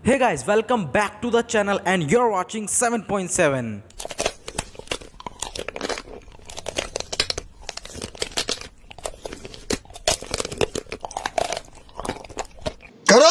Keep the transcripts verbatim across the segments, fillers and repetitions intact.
Hey guys, welcome back to the channel and you're watching seven point seven. करो,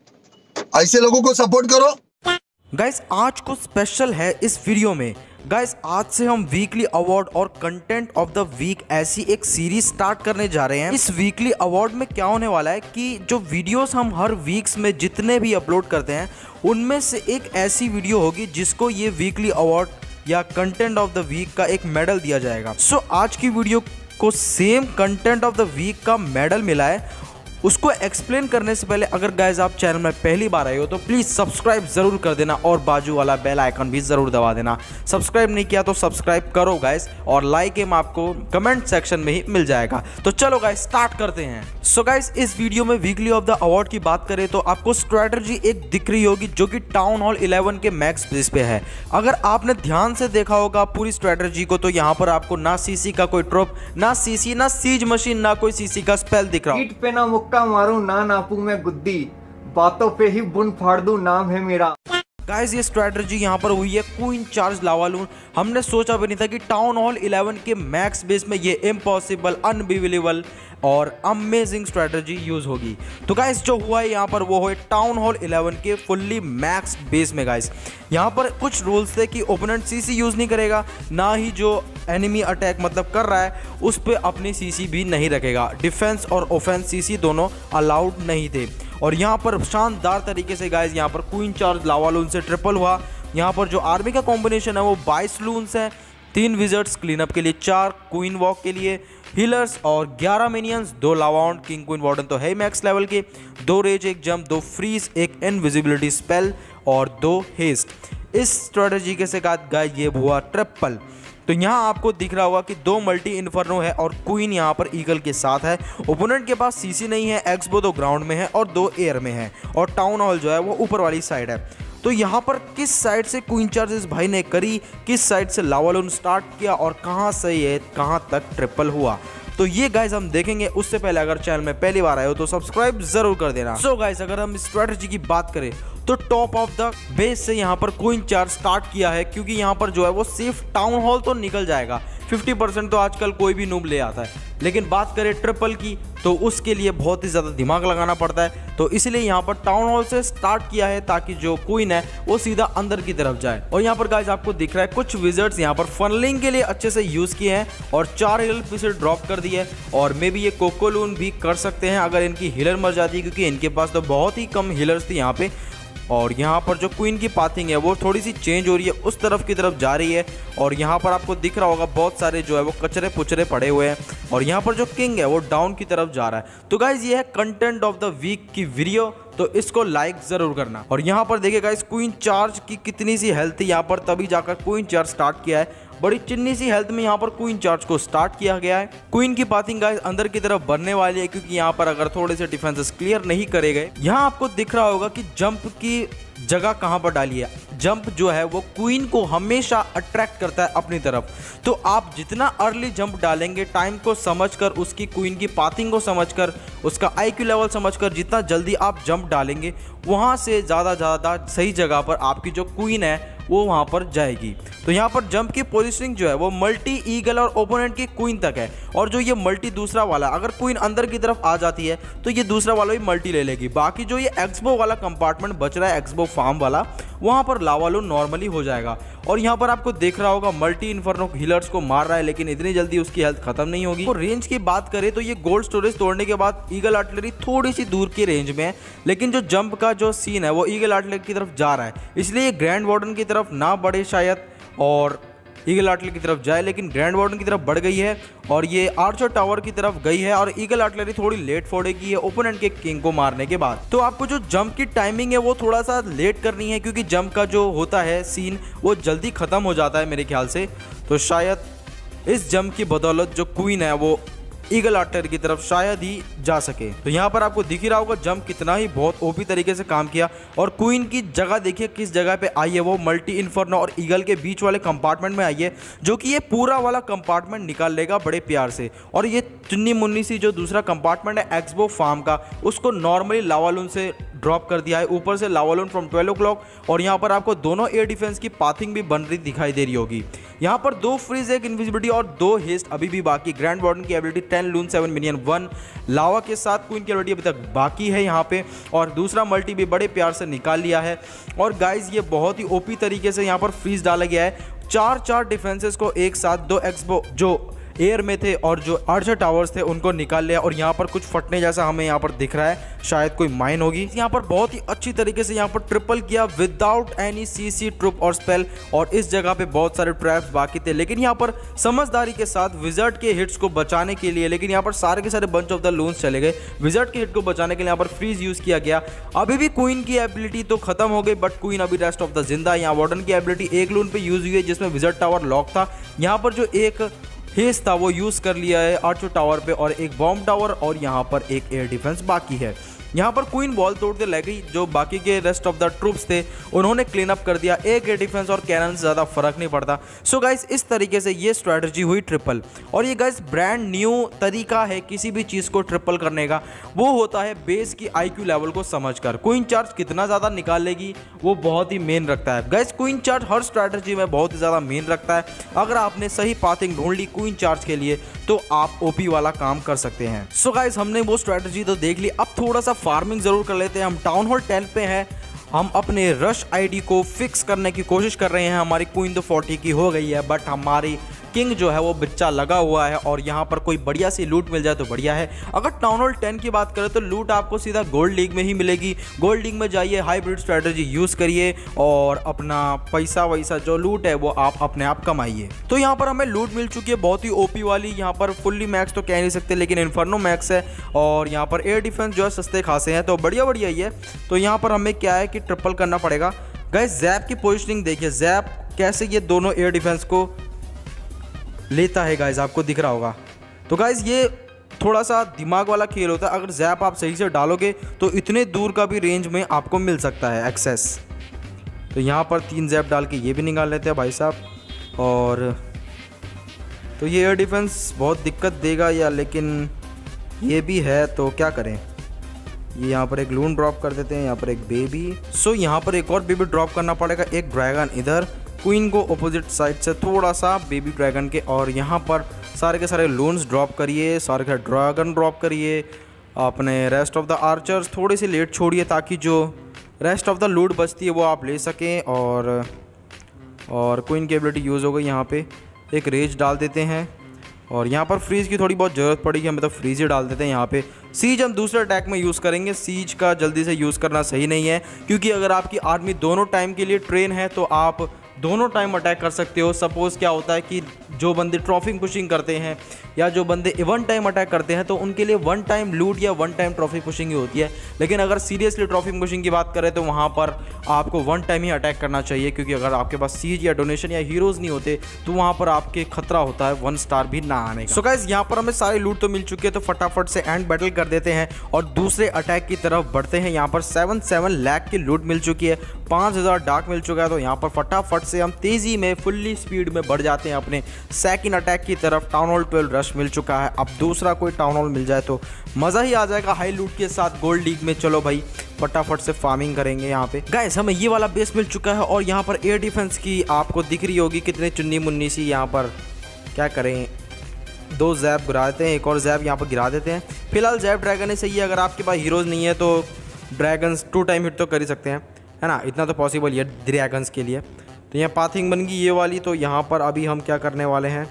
ऐसे लोगों को support करो। गाइस आज को स्पेशल है इस वीडियो में। गाइस आज से हम वीकली अवार्ड और कंटेंट ऑफ द वीक ऐसी एक सीरीज स्टार्ट करने जा रहे हैं। इस वीकली अवार्ड में क्या होने वाला है कि जो वीडियोस हम हर वीक्स में जितने भी अपलोड करते हैं उनमें से एक ऐसी वीडियो होगी जिसको ये वीकली अवार्ड या कंटेंट ऑफ द वीक का एक मेडल दिया जाएगा। सो so, आज की वीडियो को same content of the week का मेडल मिला है। उसको एक्सप्लेन करने से पहले अगर गाइज आप चैनल में पहली बार आए हो तो प्लीज़ सब्सक्राइब ज़रूर कर देना और बाजू वाला बेल आइकन भी ज़रूर दबा देना। सब्सक्राइब नहीं किया तो सब्सक्राइब करो गाइज, और लाइक एम आपको कमेंट सेक्शन में ही मिल जाएगा। तो चलो गाइज स्टार्ट करते हैं। सो गाइज इस वीडियो में वीकली ऑफ द अवार्ड की बात करें तो आपको स्ट्रैटेजी एक दिख रही होगी जो कि टाउन हॉल इलेवन के मैक्स बेस पे है। अगर आपने ध्यान से देखा होगा पूरी स्ट्रैटेजी को तो यहाँ पर आपको ना सीसी का कोई ट्रोप, ना सीसी, ना सीज मशीन, ना कोई सीसी का स्पेल दिख रहा पीठ पे ना मुक्का मारूं ना नापू मैं गुद्दी, बातों पे ही बुन फाड़ दूं, नाम है मेरा। गाइस ये स्ट्रैटेजी यहाँ पर हुई है क्वीन चार्ज लावा लून। हमने सोचा भी नहीं था कि टाउन हॉल इलेवन के मैक्स बेस में ये इम्पॉसिबल, अनबिलीवेबल और अमेजिंग स्ट्रैटेजी यूज होगी। तो गाइस जो हुआ है यहाँ पर वो है टाउन हॉल इलेवन के फुल्ली मैक्स बेस में। गाइस यहाँ पर कुछ रूल्स थे कि ओपोनेंट सीसी यूज नहीं करेगा, ना ही जो एनिमी अटैक मतलब कर रहा है उस पर अपनी सीसी भी नहीं रखेगा। डिफेंस और ऑफेंस सीसी दोनों अलाउड नहीं थे। और यहाँ पर शानदार तरीके से गाइस यहाँ पर क्वीन चार्ज लावा लून से ट्रिपल हुआ। यहाँ पर जो आर्मी का कॉम्बिनेशन है वो बाईस लून्स हैं, तीन विजर्ड्स क्लीनअप के लिए, चार क्वीन वॉक के लिए, हीलर्स और ग्यारह मिनियंस, दो लावाउंड, किंग क्वीन वार्डन तो है मैक्स लेवल के, दो रेज, एक जंप, दो फ्रीज, एक इनविजिबिलिटी स्पेल और दो हेस्ट। इस स्ट्रेटेजी के साथ गाइस ये हुआ ट्रिपल। तो यहाँ आपको दिख रहा होगा कि दो मल्टी इन्फर्नो है और क्वीन यहाँ पर ईगल के साथ है। ओपोनेंट के पास सीसी नहीं है, एक्सबो दो ग्राउंड में है और दो एयर में है, और टाउन हॉल जो है वो ऊपर वाली साइड है। तो यहाँ पर किस साइड से क्वीन चार्ज इस भाई ने करी, किस साइड से लावा लून स्टार्ट किया और कहाँ से ये कहाँ तक ट्रिपल हुआ, तो ये गाइज हम देखेंगे। उससे पहले अगर चैनल में पहली बार आए हो तो सब्सक्राइब जरूर कर देना। सो so गाइज अगर हम स्ट्रेटजी की बात करें तो टॉप ऑफ द बेस से यहाँ पर क्वीन चार्ज स्टार्ट किया है, क्योंकि यहाँ पर जो है वो सिर्फ टाउन हॉल तो निकल जाएगा। फिफ्टी परसेंट तो आजकल कोई भी नूब ले आता है, लेकिन बात करें ट्रिपल की तो उसके लिए बहुत ही ज़्यादा दिमाग लगाना पड़ता है। तो इसलिए यहाँ पर टाउन हॉल से स्टार्ट किया है ताकि जो क्वीन है वो सीधा अंदर की तरफ जाए। और यहाँ पर गाइस आपको दिख रहा है कुछ विजर्ड्स यहाँ पर फनलिंग के लिए अच्छे से यूज़ किए हैं और चार हीलर पीछे ड्रॉप कर दिए। और मे बी ये कोकोलून भी कर सकते हैं अगर इनकी हीलर मर जाती है, क्योंकि इनके पास तो बहुत ही कम हीलर्स थी यहाँ पे। और यहाँ पर जो क्वीन की पाथिंग है वो थोड़ी सी चेंज हो रही है, उस तरफ की तरफ जा रही है। और यहाँ पर आपको दिख रहा होगा बहुत सारे जो है वो कचरे पुचरे पड़े हुए हैं, और यहाँ पर जो किंग है वो डाउन की तरफ जा रहा है। तो गाइज ये है कंटेंट ऑफ द वीक की वीडियो, तो इसको लाइक जरूर करना। और यहाँ पर देखिए गाइज क्वीन चार्ज की कितनी सी हेल्थ थी यहाँ पर, तभी जाकर क्वीन चार्ज स्टार्ट किया है। बड़ी चिन्नी सी हेल्थ में यहाँ पर क्वीन चार्ज को स्टार्ट किया गया है। क्वीन की पाथिंग गाइस अंदर की तरफ बढ़ने वाली है, क्योंकि यहाँ पर अगर थोड़े से डिफेंसेस क्लियर नहीं करे गए। यहाँ आपको दिख रहा होगा कि जंप की जगह कहाँ पर डाली है। जंप जो है वो क्वीन को हमेशा अट्रैक्ट करता है अपनी तरफ। तो आप जितना अर्ली जंप डालेंगे, टाइम को समझकर, उसकी क्वीन की पाथिंग को समझकर, उसका आईक्यू लेवल समझकर, जितना जल्दी आप जंप डालेंगे वहाँ से ज़्यादा ज़्यादा सही जगह पर आपकी जो क्वीन है वो वहाँ पर जाएगी। तो यहाँ पर जंप की पोजीशनिंग जो है वो मल्टी ईगल और ओपोनेंट की क्वीन तक है। और जो ये मल्टी दूसरा वाला, अगर क्वीन अंदर की तरफ आ जाती है तो ये दूसरा वाला भी मल्टी ले लेगी। बाकी जो ये एक्सबो वाला कंपार्टमेंट बच रहा है, एक्सबो फार्म वाला, वहाँ पर लावा लून नॉर्मली हो जाएगा। और यहाँ पर आपको देख रहा होगा मल्टी इन्फर्नो हीलर्स को मार रहा है, लेकिन इतनी जल्दी उसकी हेल्थ खत्म नहीं होगी। तो रेंज की बात करें तो ये गोल्ड स्टोरेज तोड़ने के बाद ईगल आर्टिलरी थोड़ी सी दूर की रेंज में है, लेकिन जो जंप का जो सीन है वो ईगल आर्टिलरी की तरफ जा रहा है, इसलिए ये ग्रैंड वार्डन की तरफ ना बढ़े शायद और ईगल आर्टिलरी की तरफ जाए, लेकिन ग्रैंड वार्डन की तरफ बढ़ गई है और ये आर्चर टावर की तरफ गई है। और ईगल आर्टिलरी थोड़ी लेट फोड़ेगी ओपोनेंट के किंग को मारने के बाद। तो आपको जो जंप की टाइमिंग है वो थोड़ा सा लेट करनी है, क्योंकि जंप का जो होता है सीन वो जल्दी खत्म हो जाता है मेरे ख्याल से। तो शायद इस जंप की बदौलत जो क्वीन है वो ईगल आर्टिलरी की तरफ शायद ही जा सके। तो यहाँ पर आपको दिख ही रहा होगा जंप कितना ही बहुत ओपी तरीके से काम किया। और क्वीन की जगह देखिए किस जगह पे आई है, वो मल्टी इन्फर्नो और ईगल के बीच वाले कंपार्टमेंट में आई है, जो कि ये पूरा वाला कंपार्टमेंट निकाल लेगा बड़े प्यार से। और ये चुन्नी मुन्नी सी जो दूसरा कंपार्टमेंट है एक्सबो फार्म का, उसको नॉर्मली लावा लून से ड्रॉप कर दिया है ऊपर से lava loon from twelve o'clock. और यहाँ पर आपको दोनों एयर डिफेंस की पाथिंग भी बन रही दिखाई दे रही होगी। यहाँ पर दो फ्रीज, एक इनविजिबिलिटी और दो हेस्ट अभी भी बाकी। ग्रैंड वार्डन की ability ten loon seven minion one lava के साथ क्वीन की एबिलिटी अभी तक बाकी है यहाँ पे। और दूसरा मल्टी भी बड़े प्यार से निकाल लिया है। और गाइज ये बहुत ही ओपी तरीके से यहाँ पर फ्रीज डाला गया है। चार चार डिफेंसेस को एक साथ, दो एक्सबो जो एयर में थे और जो आर्चर टावर्स थे उनको निकाल लिया। और यहाँ पर कुछ फटने जैसा हमें यहाँ पर दिख रहा है, शायद कोई माइन होगी। यहाँ पर बहुत ही अच्छी तरीके से यहाँ पर ट्रिपल किया विदाउट एनी सीसी ट्रुप और स्पेल। और इस जगह पे बहुत सारे ट्रैप्स बाकी थे, लेकिन यहाँ पर समझदारी के साथ विजर्ड के हिट्स को बचाने के लिए, लेकिन यहाँ पर सारे के सारे बंच ऑफ द लून्स चले गए। विजर्ड के हिट को बचाने के लिए यहाँ पर फ्रीज यूज किया गया। अभी भी क्वीन की एबिलिटी तो खत्म हो गई, बट क्वीन अभी रेस्ट ऑफ द जिंदा। यहाँ वार्डन की एबिलिटी एक लून पे यूज हुई है जिसमें विजर्ड टावर लॉक था। यहाँ पर जो एक हेस था वो यूज कर लिया है आर्चर टावर पे और एक बॉम्ब टावर, और यहाँ पर एक एयर डिफेंस बाकी है। यहाँ पर क्वीन बॉल तोड़ते लगी, जो बाकी के रेस्ट ऑफ द ट्रूप्स थे उन्होंने क्लीन अप कर दिया। एक एयर डिफेंस और कैनन से ज़्यादा फर्क नहीं पड़ता। सो गाइस इस तरीके से ये स्ट्रैटेजी हुई ट्रिपल। और ये गाइस ब्रांड न्यू तरीका है किसी भी चीज़ को ट्रिपल करने का, वो होता है बेस की आईक्यू लेवल को समझकर। क्वीन चार्ज कितना ज़्यादा निकाल लेगी वो बहुत ही मेन रखता है। गाइस क्वीन चार्ज हर स्ट्रैटेजी में बहुत ही ज़्यादा मेन रखता है। अगर आपने सही पाथिंग ढूंढ ली क्वीन चार्ज के लिए तो आप ओपी वाला काम कर सकते हैं। सो गाइस हमने वो स्ट्रैटेजी तो देख ली, अब थोड़ा सा फार्मिंग जरूर कर लेते हैं। हम टाउन हॉल टेन पे हैं, हम अपने रश आईडी को फिक्स करने की कोशिश कर रहे हैं। हमारी क्वीन तो फोर्टी की हो गई है, बट हमारी किंग जो है वो बच्चा लगा हुआ है। और यहाँ पर कोई बढ़िया सी लूट मिल जाए तो बढ़िया है। अगर टाउन हॉल टेन की बात करें तो लूट आपको सीधा गोल्ड लीग में ही मिलेगी। गोल्ड लीग में जाइए, हाइब्रिड स्ट्रेटजी यूज़ करिए और अपना पैसा वैसा जो लूट है वो आप अपने आप कमाइए। तो यहाँ पर हमें लूट मिल चुकी है बहुत ही ओपी वाली। यहाँ पर फुल्ली मैक्स तो कह नहीं सकते, लेकिन इन्फर्नो मैक्स है। और यहाँ पर एयर डिफेंस जो है सस्ते खासे हैं, तो बढ़िया बढ़िया ही है। तो यहाँ पर हमें क्या है कि ट्रिपल करना पड़ेगा। गाइस जैप की पोजिशनिंग देखिए, जैप कैसे ये दोनों एयर डिफेंस को लेता है गाइज, आपको दिख रहा होगा। तो गाइज ये थोड़ा सा दिमाग वाला खेल होता है। अगर जैप आप सही से डालोगे तो इतने दूर का भी रेंज में आपको मिल सकता है एक्सेस। तो यहाँ पर तीन जैप डाल के ये भी निकाल लेते हैं भाई साहब। और तो ये एयर डिफेंस बहुत दिक्कत देगा या, लेकिन ये भी है तो क्या करें। ये यहाँ पर एक लून ड्रॉप कर देते हैं, यहाँ पर एक बेबी। सो यहाँ पर एक और बेबी ड्रॉप करना पड़ेगा, एक ड्रैगन इधर, क्वीन को अपोजिट साइड से थोड़ा सा बेबी ड्रैगन के। और यहाँ पर सारे के सारे लून्स ड्रॉप करिए, सारे के ड्रैगन ड्रॉप करिए। अपने रेस्ट ऑफ द आर्चर्स थोड़े से लेट छोड़िए ताकि जो रेस्ट ऑफ द लूट बचती है वो आप ले सकें। और और क्वीन की एबिलिटी यूज़ हो गई। यहाँ पे एक रेज डाल देते हैं। और यहाँ पर फ्रीज की थोड़ी बहुत ज़रूरत पड़ेगी हमें, तो फ्रीज ही डाल देते हैं यहाँ पे। सीज हम दूसरे अटैक में यूज़ करेंगे। सीज का जल्दी से यूज़ करना सही नहीं है, क्योंकि अगर आपकी आर्मी दोनों टाइम के लिए ट्रेन है तो आप दोनों टाइम अटैक कर सकते हो। सपोज़ क्या होता है कि जो बंदे ट्रॉफी पुशिंग करते हैं या जो बंदे वन टाइम अटैक करते हैं तो उनके लिए वन टाइम लूट या वन टाइम ट्रॉफी पुशिंग ही होती है। लेकिन अगर सीरियसली ट्रॉफी पुशिंग की बात करें तो वहाँ पर आपको वन टाइम ही अटैक करना चाहिए, क्योंकि अगर आपके पास सीज या डोनेशन या हीरोज़ नहीं होते तो वहाँ पर आपके खतरा होता है वन स्टार भी ना आने का। सो गाइस यहाँ पर हमें सारे लूट तो मिल चुके हैं, तो फटाफट से एंड बैटल कर देते हैं और दूसरे अटैक की तरफ बढ़ते हैं। यहाँ पर सेवन सेवन लाख की लूट मिल चुकी है, पाँच हज़ार डार्क मिल चुका है। तो यहाँ पर फटाफट से हम तेज़ी में फुल्ली स्पीड में बढ़ जाते हैं अपने सेकंड अटैक की तरफ। टाउन हॉल ट्वेल्व रश मिल चुका है, अब दूसरा कोई टाउन हॉल मिल जाए तो मज़ा ही आ जाएगा हाई लूट के साथ गोल्ड लीग में। चलो भाई फटाफट से फार्मिंग करेंगे। यहाँ पे गाइस हमें ये वाला बेस मिल चुका है और यहाँ पर एयर डिफेंस की आपको दिख रही होगी कितने चुन्नी मुन्नी सी। यहाँ पर क्या करें, दो जैब गिरा देते हैं, एक और जैब यहाँ पर गिरा देते हैं। फिलहाल जैब ड्रैगन ही सही है, अगर आपके पास हीरोज़ नहीं है तो ड्रैगन्स टू टाइम हिट तो कर ही सकते हैं, है ना, इतना तो पॉसिबल है ड्रैगन्स के लिए। तो यहाँ पाथिंग बन गई ये वाली। तो यहाँ पर अभी हम क्या करने वाले हैं,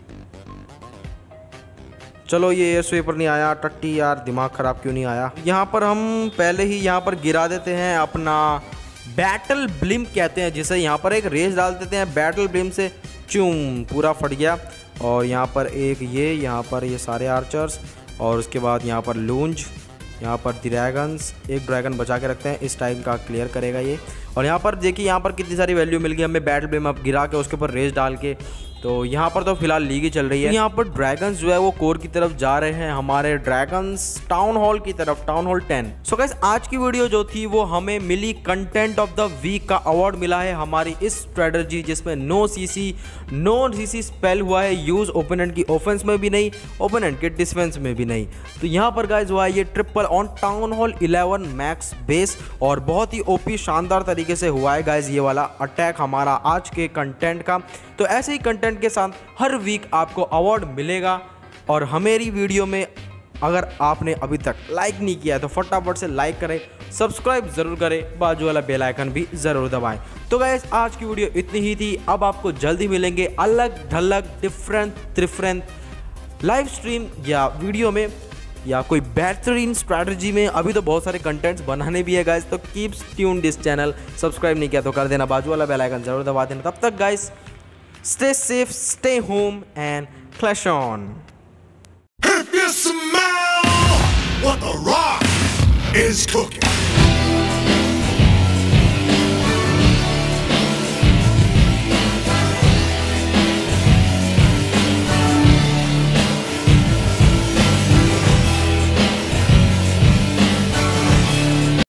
चलो ये एयर स्वेपर नहीं आया, टट्टी यार दिमाग ख़राब क्यों नहीं आया। यहाँ पर हम पहले ही यहाँ पर गिरा देते हैं अपना बैटल ब्लिम कहते हैं जिसे, यहाँ पर एक रेस डाल देते हैं बैटल ब्लिम से, चूम पूरा फट गया। और यहाँ पर एक ये यहाँ पर ये सारे आर्चर्स और उसके बाद यहाँ पर लूंज, यहाँ पर ड्रैगन्स, एक ड्रैगन बचा के रखते हैं, इस टाइम का क्लियर करेगा ये। और यहाँ पर देखिए यहाँ पर कितनी सारी वैल्यू मिल गई हमें बैटल ब्लिम अब गिरा के उसके ऊपर रेस डाल के। तो यहाँ पर तो फिलहाल लीग ही चल रही है। यहाँ पर ड्रैगन्स जो है वो कोर की तरफ जा रहे हैं, हमारे ड्रैगन्स टाउन हॉल की तरफ, town hall ten. So guys आज की वीडियो जो थी वो हमें मिली कंटेंट ऑफ द वीक का अवार्ड मिला है हमारी इस स्ट्रेटजी जिसमें no CC no CC spell हुआ है यूज ओपोनेंट की ऑफेंस में भी नहीं, ओपोनेंट के डिफेंस में भी नहीं। तो यहाँ पर गाइस हुआ है ये triple on town hall eleven max base और बहुत ही ओपी शानदार तरीके से हुआ है गाइस ये वाला अटैक हमारा आज के कंटेंट का। तो ऐसे ही कंटेंट के साथ हर वीक आपको अवार्ड मिलेगा और हमारी वीडियो में अगर आपने अभी तक लाइक नहीं किया तो फटाफट से लाइक करें, सब्सक्राइब जरूर करें, बाजू वाला बेल आइकन भी जरूर दबाएं। तो गाइस आज की वीडियो इतनी ही थी। अब आपको जल्दी मिलेंगे अलग ढलग डिफरेंट डिफरेंट लाइव स्ट्रीम या वीडियो में या कोई बेहतरीन स्ट्रैटेजी में। अभी तो बहुत सारे कंटेंट्स बनाने भी है गाइस, तो keep tuned this channel. Subscribe नहीं किया तो कर देना, बाजू वाला बेल आइकन जरूर दबा देना। तब तक guys stay safe, stay home and clash on. If you smell what the rock is cooking.